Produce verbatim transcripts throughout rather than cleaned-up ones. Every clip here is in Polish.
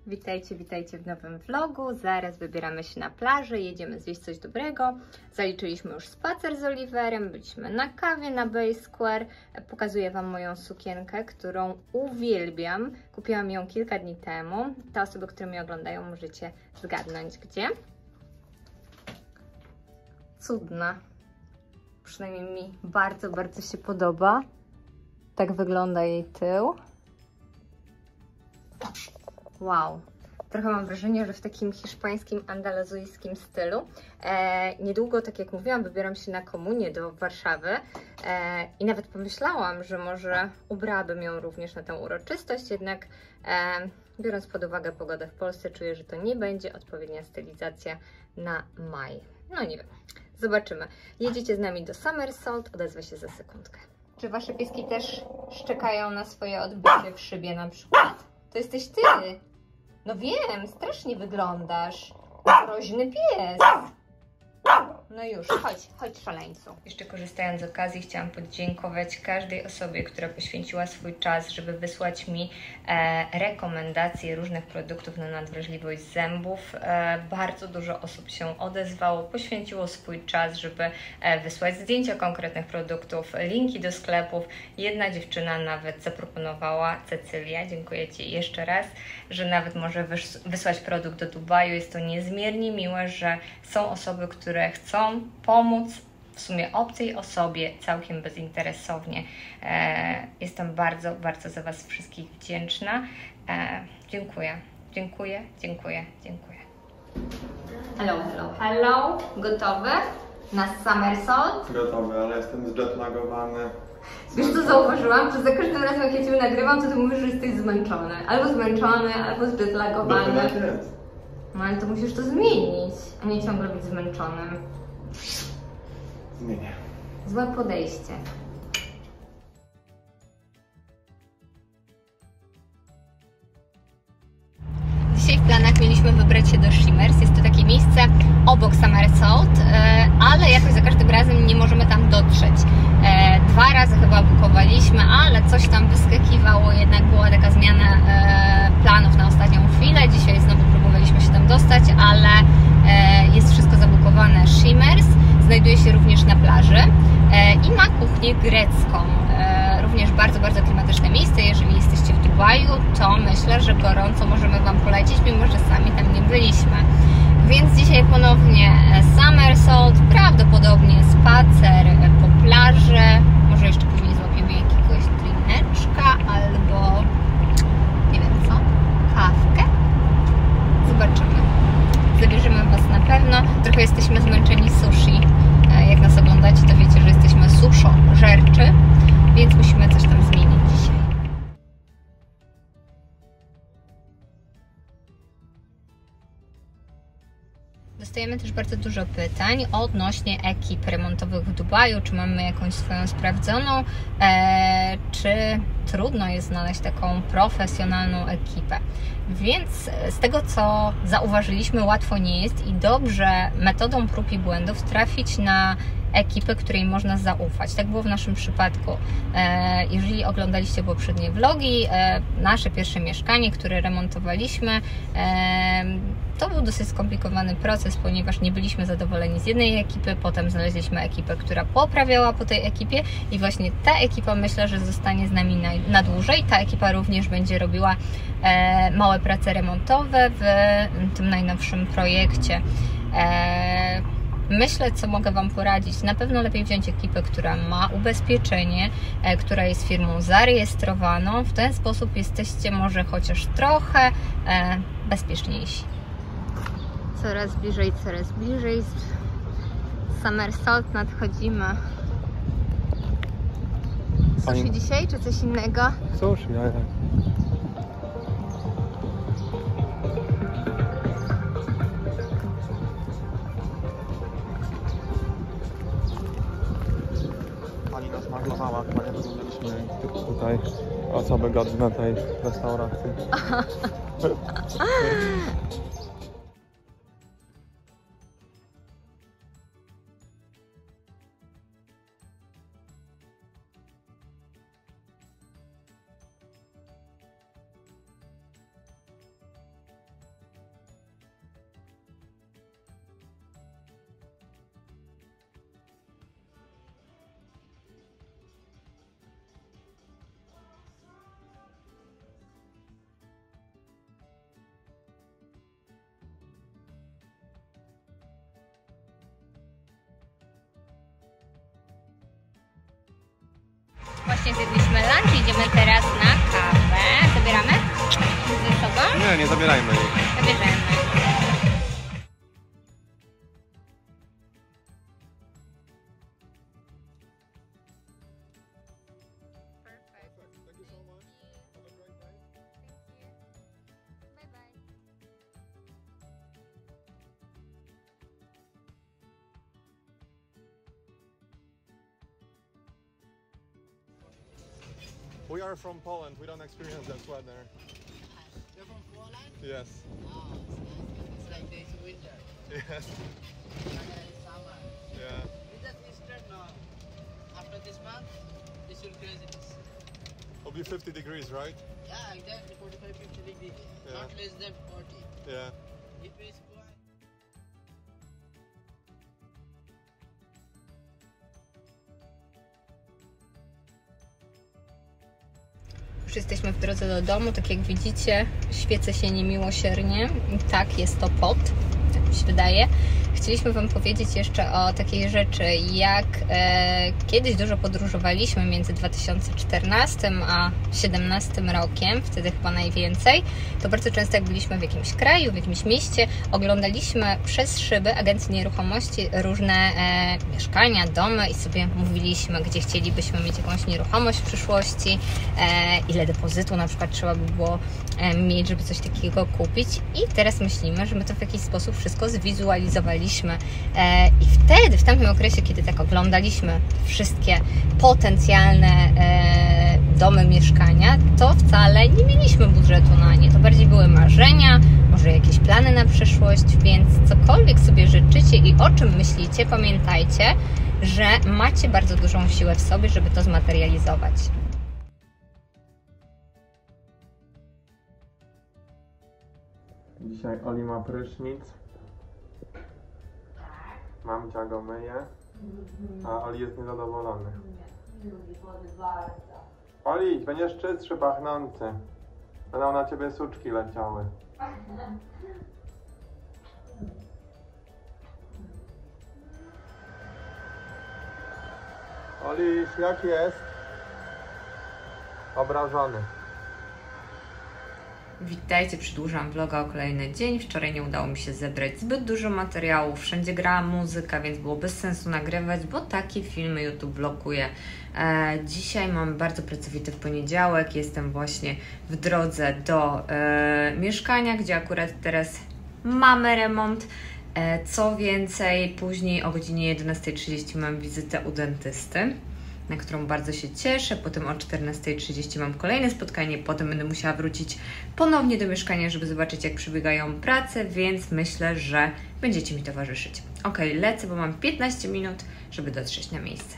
Witajcie, witajcie w nowym vlogu. Zaraz wybieramy się na plażę, jedziemy zjeść coś dobrego. Zaliczyliśmy już spacer z Oliverem, byliśmy na kawie na Bay Square. Pokazuję Wam moją sukienkę, którą uwielbiam. Kupiłam ją kilka dni temu. Te osoby, które mnie oglądają, możecie zgadnąć gdzie. Cudna. Przynajmniej mi bardzo, bardzo się podoba. Tak wygląda jej tył. Wow, trochę mam wrażenie, że w takim hiszpańskim, andaluzyjskim stylu. E, niedługo, tak jak mówiłam, wybieram się na komunię do Warszawy e, i nawet pomyślałam, że może ubrałabym ją również na tę uroczystość, jednak e, biorąc pod uwagę pogodę w Polsce, czuję, że to nie będzie odpowiednia stylizacja na maj. No nie wiem, zobaczymy. Jedziecie z nami do Somersault, odezwę się za sekundkę. Czy Wasze pieski też szczekają na swoje odbycie w szybie na przykład? To jesteś Ty. No wiem, strasznie wyglądasz. Groźny pies. No już, chodź, chodź szaleńcu. Jeszcze korzystając z okazji, chciałam podziękować każdej osobie, która poświęciła swój czas, żeby wysłać mi e, rekomendacje różnych produktów na nadwrażliwość zębów. E, bardzo dużo osób się odezwało, poświęciło swój czas, żeby e, wysłać zdjęcia konkretnych produktów, linki do sklepów. Jedna dziewczyna nawet zaproponowała, Cecylia, dziękuję Ci jeszcze raz, że nawet może wys wysłać produkt do Dubaju. Jest to niezmiernie miłe, że są osoby, które chcą pomóc w sumie obcej osobie całkiem bezinteresownie. E, jestem bardzo, bardzo za Was wszystkich wdzięczna. E, dziękuję, dziękuję, dziękuję, dziękuję. Hello, hello, hello. Gotowy na Somersault? Gotowy, ale jestem zjetlagowany. Wiesz co zauważyłam? To za każdym razem jak ja Ciebie nagrywam, to Ty mówisz, że jesteś zmęczony. Albo zmęczony, albo zjetlagowany. No tak jest. No ale to musisz to zmienić, a nie ciągle być zmęczonym. Zmienię. Złe podejście. Dzisiaj w planach mieliśmy wybrać się do Shimmers. Jest to takie miejsce obok Somersault, ale jakoś za każdym razem nie możemy tam dotrzeć. Dwa razy chyba bukowaliśmy, ale coś tam wyskakiwało, jednak była taka zmiana planów na ostatnią chwilę. Dzisiaj znowu próbowaliśmy się tam dostać, ale jest wszystko zabukowane. Shimmers znajduje się również na plaży i ma kuchnię grecką. Również bardzo, bardzo klimatyczne miejsce. Jeżeli jesteście w Dubaju, to myślę, że gorąco możemy Wam polecić, mimo że sami tam nie byliśmy. Więc dzisiaj ponownie Somersault, prawdopodobnie spacer po plaży. Może jeszcze później złapiemy jakiegoś drineczka albo nie wiem co, kawkę. Zobaczymy. Zabierzemy Was na pewno. Trochę jesteśmy zmęczeni sushi. Jak nas oglądacie, to wiecie, że jesteśmy suszo żerczy, więc musimy coś tam zmienić dzisiaj. Dostajemy też bardzo dużo pytań odnośnie ekip remontowych w Dubaju, czy mamy jakąś swoją sprawdzoną, e, czy trudno jest znaleźć taką profesjonalną ekipę. Więc z tego, co zauważyliśmy, łatwo nie jest i dobrze metodą prób i błędów trafić na ekipę, której można zaufać. Tak było w naszym przypadku. Jeżeli oglądaliście poprzednie vlogi, nasze pierwsze mieszkanie, które remontowaliśmy, to był dosyć skomplikowany proces, ponieważ nie byliśmy zadowoleni z jednej ekipy, potem znaleźliśmy ekipę, która poprawiała po tej ekipie i właśnie ta ekipa, myślę, że zostanie z nami na, na dłużej. Ta ekipa również będzie robiła e, małe prace remontowe w tym najnowszym projekcie. E, Myślę, co mogę Wam poradzić. Na pewno lepiej wziąć ekipę, która ma ubezpieczenie, e, która jest firmą zarejestrowaną. W ten sposób jesteście może chociaż trochę e, bezpieczniejsi. Coraz bliżej, coraz bliżej. Somersault nadchodzimy. Sushi Pani... dzisiaj, czy coś innego? Sushi, ja, ja. Pani nas maglowała, chyba nie wyglądaliśmy tutaj osoby godne tej restauracji. Właśnie zjedliśmy lunch, idziemy teraz na kawę. Zabieramy ze sobą? Nie, nie zabierajmy jej. Zabierzemy. We are from Poland. We don't experience that weather. You're from Poland? Yes. Oh, it's like this winter. Yes. And then it's summer. Yeah. It's just Easter now. After this month, this will craziness. It'll be fifty degrees, right? Yeah, exactly forty-five, fifty degrees. Yeah. Not less than forty. Yeah. If it's quiet. Już jesteśmy w drodze do domu, tak jak widzicie, świecę się niemiłosiernie. Tak, jest to pot, tak mi się wydaje. Chcieliśmy Wam powiedzieć jeszcze o takiej rzeczy, jak e, kiedyś dużo podróżowaliśmy między dwa tysiące czternastym a dwa tysiące siedemnastym rokiem, wtedy chyba najwięcej. To bardzo często jak byliśmy w jakimś kraju, w jakimś mieście, oglądaliśmy przez szyby agencji nieruchomości różne e, mieszkania, domy i sobie mówiliśmy, gdzie chcielibyśmy mieć jakąś nieruchomość w przyszłości, e, ile depozytu na przykład trzeba by było e, mieć, żeby coś takiego kupić. I teraz myślimy, że my to w jakiś sposób wszystko zwizualizowaliśmy. E, I wtedy, w tamtym okresie, kiedy tak oglądaliśmy wszystkie potencjalne e, domy, mieszkania, to wcale nie mieliśmy budżetu na nie. To bardziej były marzenia, może jakieś plany na przyszłość, więc cokolwiek sobie życzycie i o czym myślicie, pamiętajcie, że macie bardzo dużą siłę w sobie, żeby to zmaterializować. Dzisiaj Oli ma prysznic. Mamcia go myje, a Oli jest niezadowolony. Oli, będziesz czystszy, pachnący. Będą na ciebie suczki leciały. Oliś, jak jest? Obrażony. Witajcie, przedłużam vloga o kolejny dzień. Wczoraj nie udało mi się zebrać zbyt dużo materiałów, wszędzie grała muzyka, więc było bez sensu nagrywać, bo takie filmy YouTube blokuje. E, dzisiaj mam bardzo pracowity poniedziałek, jestem właśnie w drodze do e, mieszkania, gdzie akurat teraz mamy remont. E, co więcej, później o godzinie jedenastej trzydzieści mam wizytę u dentysty, na którą bardzo się cieszę. Potem o czternastej trzydzieści mam kolejne spotkanie, potem będę musiała wrócić ponownie do mieszkania, żeby zobaczyć, jak przebiegają prace, więc myślę, że będziecie mi towarzyszyć. Ok, lecę, bo mam piętnaście minut, żeby dotrzeć na miejsce.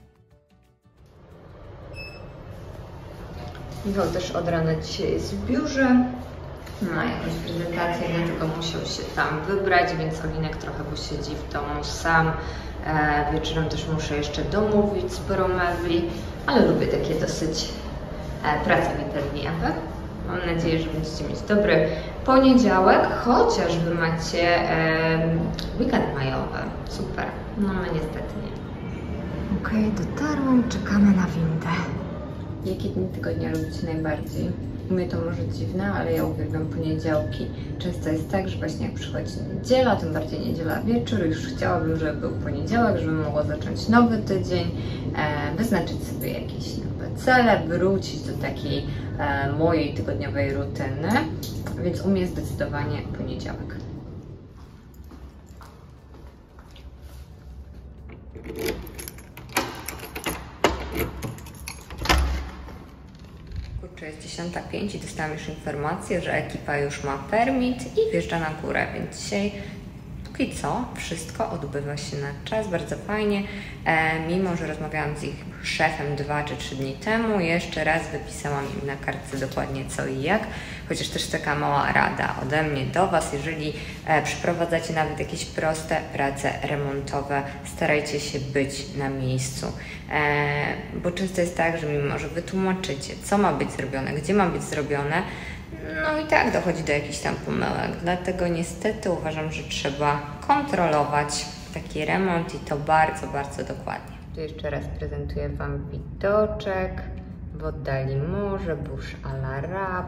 Michał też od rana dzisiaj jest w biurze. Ma jakąś prezentację, dlatego musiał się tam wybrać, więc Olinek trochę posiedzi w domu sam. E, wieczorem też muszę jeszcze domówić sporo mebli, ale lubię takie dosyć e, pracowite dni. Mam nadzieję, że będziecie mieć dobry poniedziałek, chociaż wy macie e, weekend majowy. Super. No my niestety nie. Okej, okay, dotarłam, czekamy na windę. Jakie dni tygodnia lubicie najbardziej? U mnie to może dziwne, ale ja uwielbiam poniedziałki. Często jest tak, że właśnie jak przychodzi niedziela, tym bardziej niedziela wieczór, już chciałabym, żeby był poniedziałek, żebym mogła zacząć nowy tydzień, e, wyznaczyć sobie jakieś nowe cele, wrócić do takiej e, mojej tygodniowej rutyny, więc u mnie zdecydowanie poniedziałek. Jest dziesiąta pięć i dostałam już informację, że ekipa już ma permit i wjeżdża na górę, więc dzisiaj póki co wszystko odbywa się na czas, bardzo fajnie. E, mimo, że rozmawiałam z ich szefem dwa czy trzy dni temu, jeszcze raz wypisałam im na kartce dokładnie co i jak, chociaż też taka mała rada ode mnie do Was, jeżeli e, przeprowadzacie nawet jakieś proste prace remontowe, starajcie się być na miejscu, e, bo często jest tak, że mimo, że wytłumaczycie, co ma być zrobione, gdzie ma być zrobione, no i tak dochodzi do jakichś tam pomyłek, dlatego niestety uważam, że trzeba kontrolować taki remont i to bardzo, bardzo dokładnie. Tu jeszcze raz prezentuję Wam widoczek. W oddali morze, Burj Al Arab.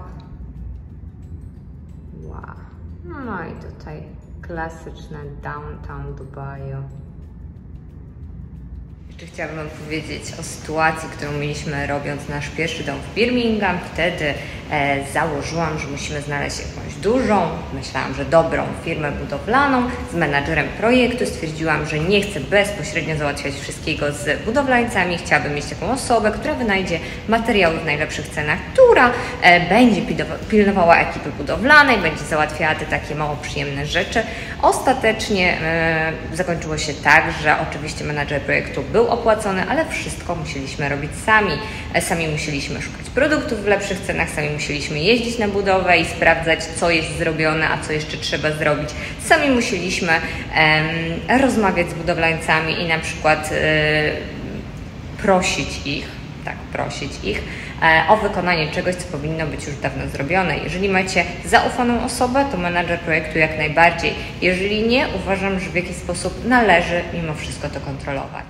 Wow. No i tutaj klasyczne downtown Dubaju. Jeszcze chciałabym Wam powiedzieć o sytuacji, którą mieliśmy robiąc nasz pierwszy dom w Birmingham. Wtedy e, założyłam, że musimy znaleźć jakąś dużą, myślałam, że dobrą firmę budowlaną. Z menadżerem projektu stwierdziłam, że nie chcę bezpośrednio załatwiać wszystkiego z budowlańcami. Chciałabym mieć taką osobę, która wynajdzie materiały w najlepszych cenach, która e, będzie pilnowała ekipy budowlanej, będzie załatwiała te takie mało przyjemne rzeczy. Ostatecznie e, zakończyło się tak, że oczywiście menadżer projektu był opłacony, ale wszystko musieliśmy robić sami. Sami musieliśmy szukać produktów w lepszych cenach, sami musieliśmy jeździć na budowę i sprawdzać, co jest zrobione, a co jeszcze trzeba zrobić. Sami musieliśmy um, rozmawiać z budowlańcami i na przykład y, prosić ich, tak, prosić ich e, o wykonanie czegoś, co powinno być już dawno zrobione. Jeżeli macie zaufaną osobę, to menadżer projektu jak najbardziej. Jeżeli nie, uważam, że w jakiś sposób należy mimo wszystko to kontrolować.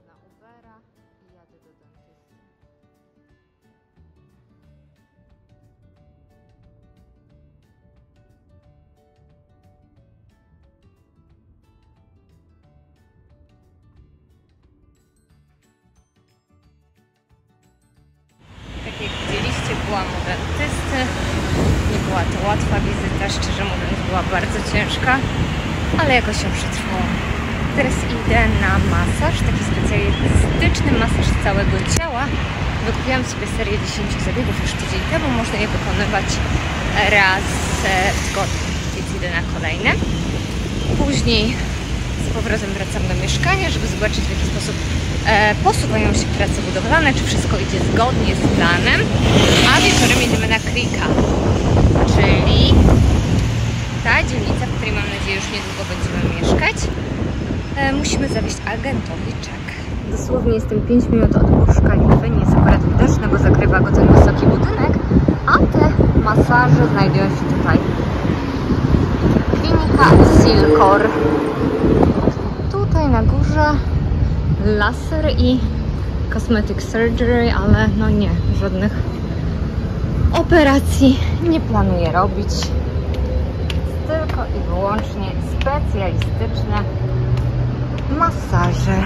Tak jak widzieliście, byłam u dentysty. Nie była to łatwa wizyta, szczerze mówiąc była bardzo ciężka, ale jakoś ją przetrwałam. Teraz idę na masaż, taki specjalistyczny masaż całego ciała. Wykupiłam sobie serię dziesięciu zabiegów już tydzień temu, można je wykonywać raz w tygodniu, więc idę na kolejne. Później z powrotem wracam do mieszkania, żeby zobaczyć, w jaki sposób e, posuwają się prace budowlane, czy wszystko idzie zgodnie z planem. A wieczorem jedziemy na Creeka, czyli ta dzielnica, w której mam nadzieję już niedługo będziemy mieszkać. E, musimy zawieźć agentowi czek. Dosłownie jestem pięć minut od Burj Khalify, nie jest akurat widoczne, bo zakrywa go ten wysoki budynek, a te masaże znajdują się tutaj. Klinika Silcor. Tutaj na górze laser i cosmetic surgery, ale no nie, żadnych operacji nie planuję robić. Tylko i wyłącznie specjalistyczne masaże.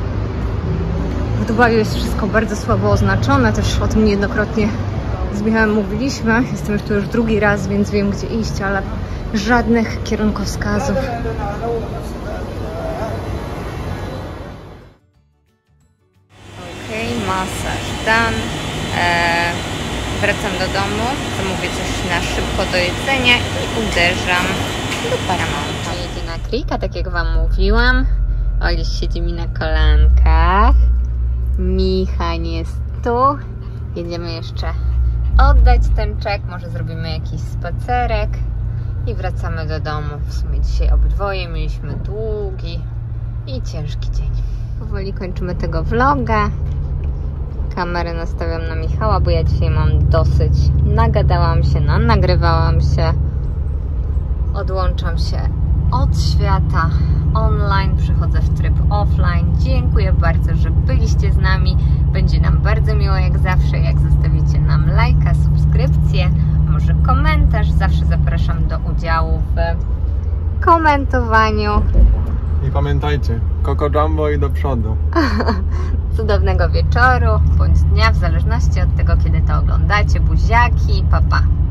W Dubaju jest wszystko bardzo słabo oznaczone, też o tym niejednokrotnie z Michałem mówiliśmy. Jestem już tu już drugi raz, więc wiem, gdzie iść, ale żadnych kierunkowskazów. Okej, okay, masaż done. Eee, wracam do domu, zamówię coś na szybko do jedzenia i uderzam do Paramounta. Jedzie na Creeka, tak jak Wam mówiłam. Oliś siedzi mi na kolankach. Micha jest tu. Jedziemy jeszcze oddać ten czek, może zrobimy jakiś spacerek i wracamy do domu. W sumie dzisiaj obydwoje mieliśmy długi i ciężki dzień. Powoli kończymy tego vloga. Kamerę nastawiam na Michała, bo ja dzisiaj mam dosyć. Nagadałam się, nagrywałam się. Odłączam się od świata online, przechodzę w tryb offline. Dziękuję bardzo, że byliście z nami. Będzie nam bardzo miło jak zawsze, jak zostawicie nam lajka, subskrypcję, może komentarz. Zawsze zapraszam do udziału w komentowaniu. I pamiętajcie, Coco Jumbo i do przodu. Cudownego wieczoru bądź dnia, w zależności od tego, kiedy to oglądacie. Buziaki, pa pa!